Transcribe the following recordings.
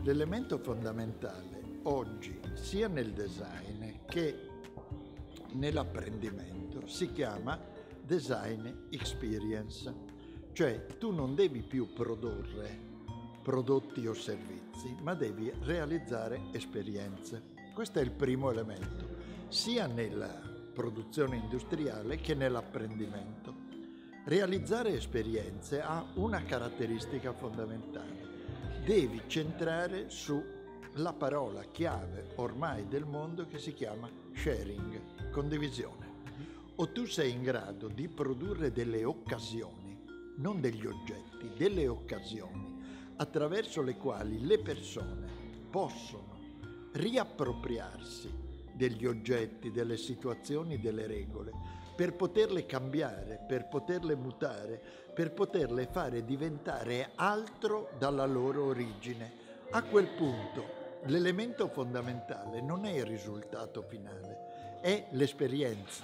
L'elemento fondamentale oggi, sia nel design che nell'apprendimento, si chiama design experience. Cioè tu non devi più produrre prodotti o servizi, ma devi realizzare esperienze. Questo è il primo elemento, sia nella produzione industriale che nell'apprendimento. Realizzare esperienze ha una caratteristica fondamentale. Devi centrare sulla parola chiave ormai del mondo che si chiama sharing, condivisione. O tu sei in grado di produrre delle occasioni, non degli oggetti, delle occasioni, attraverso le quali le persone possono riappropriarsi degli oggetti, delle situazioni, delle regole, per poterle cambiare, per poterle mutare, per poterle fare diventare altro dalla loro origine. A quel punto l'elemento fondamentale non è il risultato finale, è l'esperienza.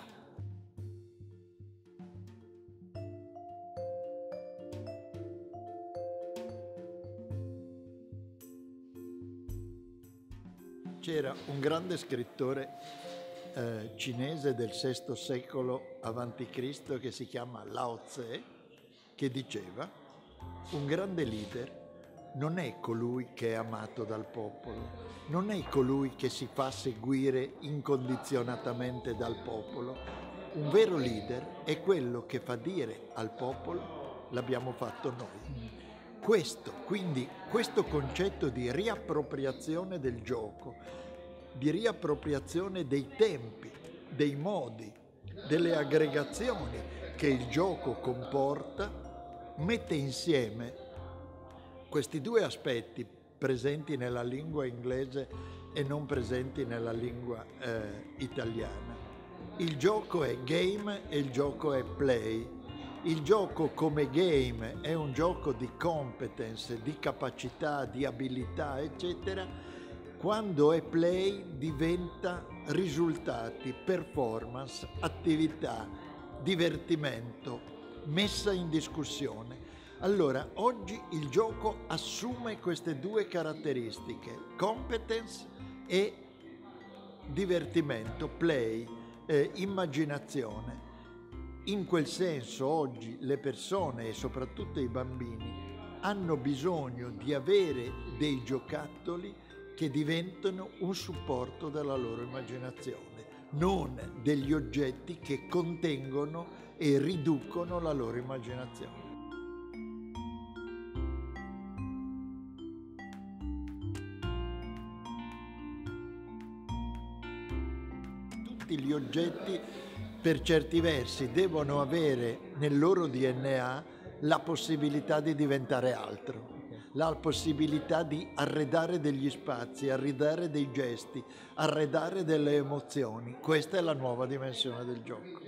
C'era un grande scrittore cinese del VI secolo a.C. che si chiama Lao Tse, che diceva: un grande leader non è colui che è amato dal popolo, non è colui che si fa seguire incondizionatamente dal popolo. Un vero leader è quello che fa dire al popolo: l'abbiamo fatto noi. Quindi questo concetto di riappropriazione del gioco, di riappropriazione dei tempi, dei modi, delle aggregazioni che il gioco comporta, mette insieme questi due aspetti presenti nella lingua inglese e non presenti nella lingua italiana. Il gioco è game e il gioco è play. Il gioco come game è un gioco di competence, di capacità, di abilità, eccetera. Quando è play diventa risultati, performance, attività, divertimento, messa in discussione. Allora, oggi il gioco assume queste due caratteristiche, competence e divertimento, play, immaginazione. In quel senso oggi le persone e soprattutto i bambini hanno bisogno di avere dei giocattoli che diventano un supporto della loro immaginazione, non degli oggetti che contengono e riducono la loro immaginazione. Tutti gli oggetti, per certi versi, devono avere nel loro DNA la possibilità di diventare altro, la possibilità di arredare degli spazi, arredare dei gesti, arredare delle emozioni. Questa è la nuova dimensione del gioco.